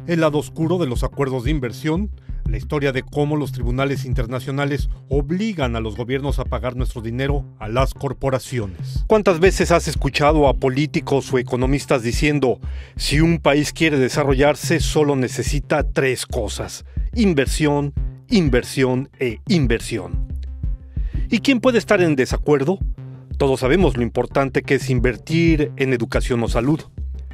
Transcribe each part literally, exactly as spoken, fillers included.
El lado oscuro de los acuerdos de inversión, la historia de cómo los tribunales internacionales obligan a los gobiernos a pagar nuestro dinero a las corporaciones. ¿Cuántas veces has escuchado a políticos o economistas diciendo, si un país quiere desarrollarse solo necesita tres cosas: inversión, inversión e inversión? ¿Y quién puede estar en desacuerdo? Todos sabemos lo importante que es invertir en educación o salud.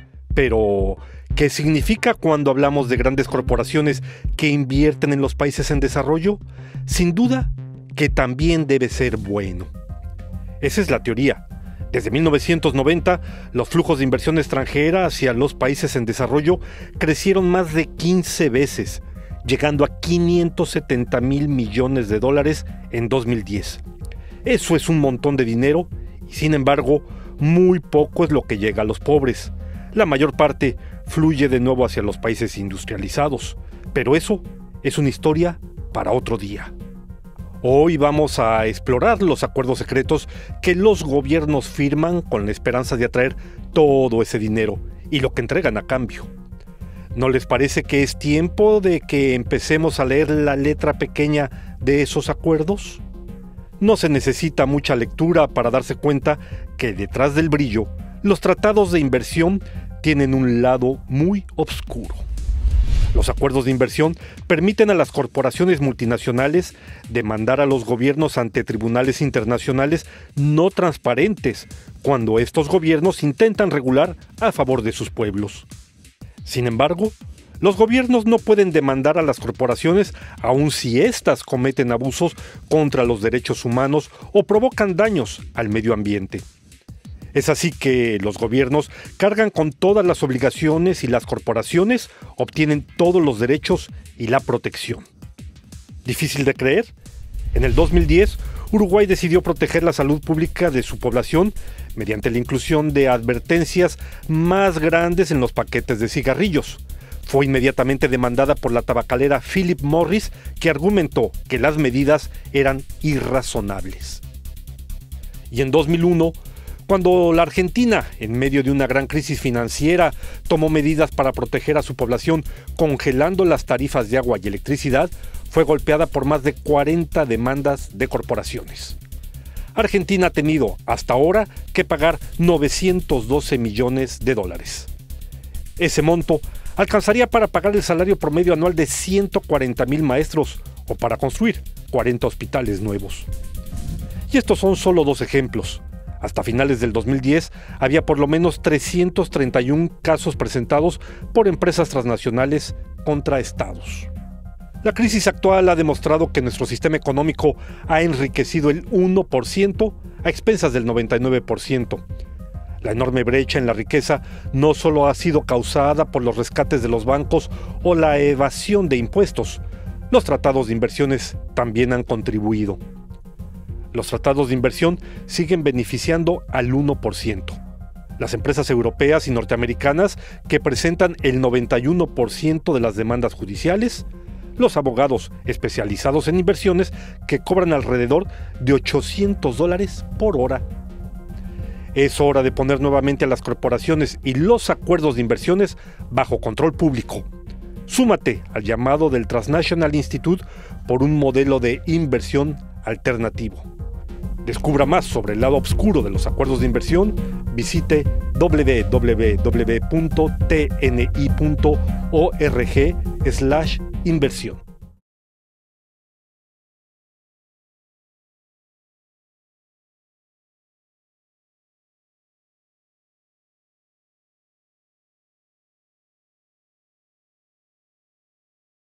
Pero, ¿qué significa cuando hablamos de grandes corporaciones que invierten en los países en desarrollo? Sin duda, que también debe ser bueno. Esa es la teoría. Desde mil novecientos noventa, los flujos de inversión extranjera hacia los países en desarrollo crecieron más de quince veces, llegando a quinientos setenta mil millones de dólares en dos mil diez. Eso es un montón de dinero y, sin embargo, muy poco es lo que llega a los pobres. La mayor parte fluye de nuevo hacia los países industrializados, pero eso es una historia para otro día. Hoy vamos a explorar los acuerdos secretos que los gobiernos firman con la esperanza de atraer todo ese dinero y lo que entregan a cambio. ¿No les parece que es tiempo de que empecemos a leer la letra pequeña de esos acuerdos? No se necesita mucha lectura para darse cuenta que detrás del brillo, los tratados de inversión tienen un lado muy oscuro. Los acuerdos de inversión permiten a las corporaciones multinacionales demandar a los gobiernos ante tribunales internacionales no transparentes cuando estos gobiernos intentan regular a favor de sus pueblos. Sin embargo, los gobiernos no pueden demandar a las corporaciones aun si éstas cometen abusos contra los derechos humanos o provocan daños al medio ambiente. Es así que los gobiernos cargan con todas las obligaciones y las corporaciones obtienen todos los derechos y la protección. ¿Difícil de creer? En el dos mil diez, Uruguay decidió proteger la salud pública de su población mediante la inclusión de advertencias más grandes en los paquetes de cigarrillos. Fue inmediatamente demandada por la tabacalera Philip Morris, que argumentó que las medidas eran irrazonables. Y en dos mil uno, cuando la Argentina, en medio de una gran crisis financiera, tomó medidas para proteger a su población congelando las tarifas de agua y electricidad, fue golpeada por más de cuarenta demandas de corporaciones. Argentina ha tenido, hasta ahora, que pagar novecientos doce millones de dólares. Ese monto alcanzaría para pagar el salario promedio anual de ciento cuarenta mil maestros o para construir cuarenta hospitales nuevos. Y estos son solo dos ejemplos. Hasta finales del dos mil diez había por lo menos trescientos treinta y uno casos presentados por empresas transnacionales contra estados. La crisis actual ha demostrado que nuestro sistema económico ha enriquecido el uno por ciento a expensas del noventa y nueve por ciento. La enorme brecha en la riqueza no solo ha sido causada por los rescates de los bancos o la evasión de impuestos, los tratados de inversiones también han contribuido. Los tratados de inversión siguen beneficiando al uno por ciento. Las empresas europeas y norteamericanas, que presentan el noventa y uno por ciento de las demandas judiciales, los abogados especializados en inversiones, que cobran alrededor de ochocientos dólares por hora. Es hora de poner nuevamente a las corporaciones y los acuerdos de inversiones bajo control público. Súmate al llamado del Transnational Institute por un modelo de inversión alternativo. Descubra más sobre el lado oscuro de los acuerdos de inversión. Visite w w w punto t n i punto org slash inversión.